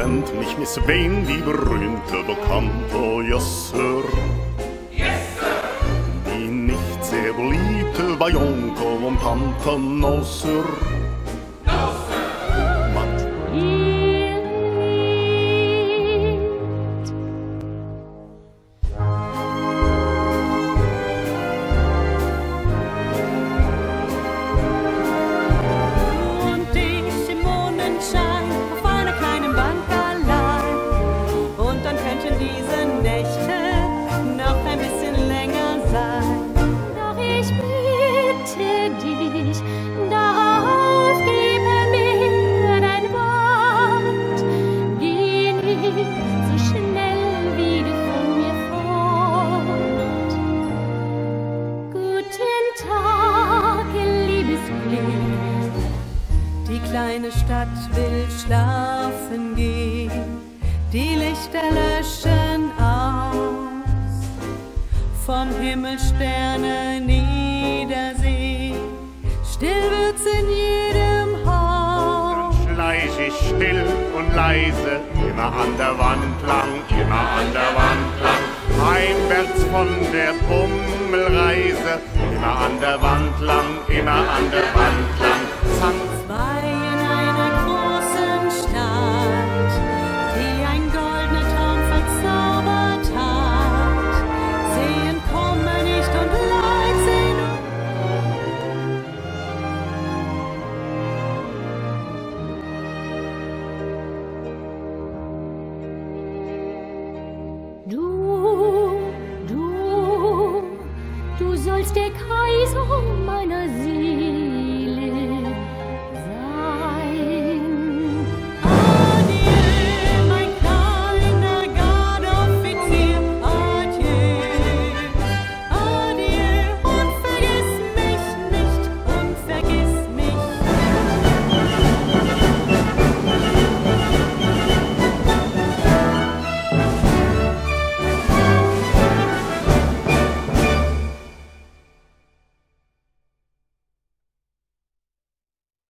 mich Miss Wayne, die berühmte Bekannte, yes, Sir. Yes, Sir. Die nicht sehr beliebte bei Onkel und Tante, no, Sir. No, Sir. Wat? Kleine Stadt will schlafen gehen, die Lichter löschen aus, vom Himmel Sterne niedersehen, still wird's in jedem Haus. Schleich ich still und leise, immer an der Wand lang, immer an der Wand lang, heimwärts von der Bummelreise, immer an der Wand lang, immer an der Wand lang, Zwei in einer großen Stadt, die ein goldener Traum verzaubert hat, sehen komme nicht und leid sehen. Du sollst der Kaiser meiner Seele